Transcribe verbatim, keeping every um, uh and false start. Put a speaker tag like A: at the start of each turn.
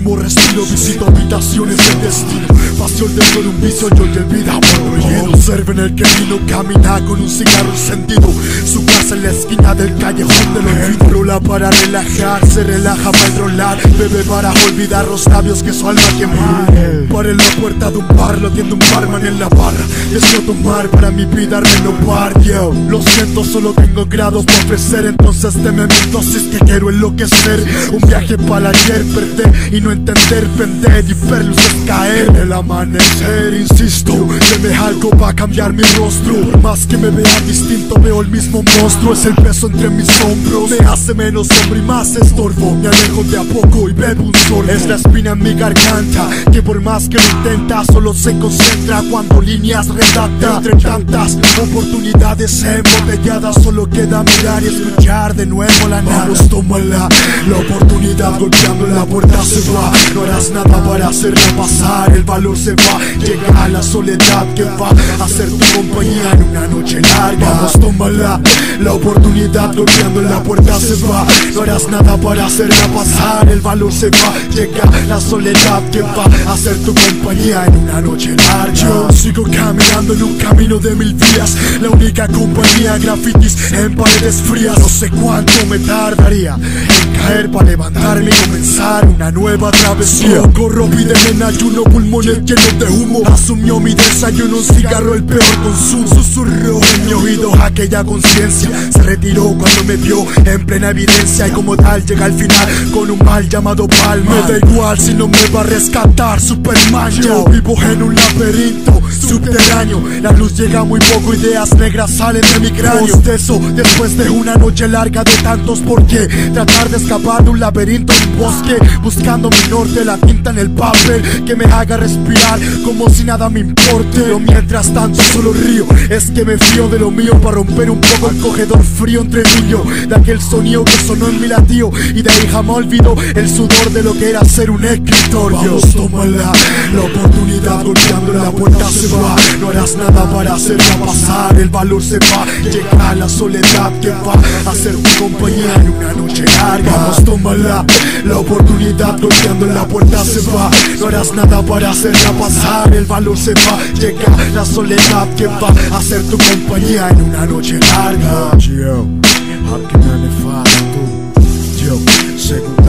A: último respiro, visito habitaciones del destino. Pasión dentro de un vicio, yo y el vida por prohibido. Observen el que vino, camina con un cigarro encendido. Su casa en la esquina del callejón del olvido. Rola para relajar, se relaja para enrolar. Bebe para olvidar los labios que su alma quema. Para en la puerta de un bar, lo atiende un barman en la barra. Deseo tomar para mi vida renovar, yo. Lo siento, solo tengo grados por ofrecer. Entonces te me miento si es que quiero enloquecer. Un viaje para ayer, perder y no entender, vender y ver luces caer. En el amanecer, insisto, deme algo para cambiar mi rostro. Por más que me vea distinto, veo el mismo monstruo. Es el peso entre mis hombros, me hace menos hombre y más estorbo. Me alejo de a poco y bebo un sorbo. Es la espina en mi garganta, que por más que lo intenta, solo se concentra cuando líneas redacta. Entre tantas oportunidades embotelladas, solo queda mirar y escuchar de nuevo la nada. Vamos, tómala, la oportunidad golpeando en la puerta se va. No harás nada para hacerla pasar, el valor se va. Llega la soledad que va a ser tu compañía en una noche larga. Vamos, tómala, la oportunidad golpeando en la puerta se va. No harás nada para hacerla pasar, el valor se va. Llega la soledad que va a ser tu compañía en una noche larga. Yo sigo caminando en un camino de mil vías, la única compañía, grafitis en paredes frías. No sé cuánto me tardaría en caer para levantarme y comenzar una nueva travesía. Corro, pídeme en ayuno, pulmones llenos de humo. Asumió mi desayuno, un cigarro, el peor consumo. Susurró en mi oído aquella conciencia. Se retiró cuando me vio en plena evidencia. Y como tal llega al final con un mal llamado palma. Me da igual si no me va a rescatar Superman. Yo vivo en un laberinto subterráneo. La luz llega muy poco, ideas negras salen de mi cráneo. Eso después de una noche larga de tantos por qué. Tratar de escapar de un laberinto en un bosque, buscando mi norte, la tinta en el papel que me haga respirar como si nada me importe. Pero mientras tanto solo río, es que me fío de lo mío para romper un poco el cogedor frío entre mí y yo. De aquel sonido que sonó en mi latido, y de ahí jamás olvido el sudor de lo que era ser un escritor. Vamos, tómala, la oportunidad golpeando en la puerta se va. No harás nada para hacerla pasar, el valor se va. Llega la soledad que va a ser tu compañía en una noche larga. Vamos, tómala, la oportunidad golpeando en la puerta se va. No harás nada para hacerla pasar, el valor se va. Llega la soledad que va a ser tu compañía en una noche larga. Yo, ¿a qué me hace falta tú? Yo, seguro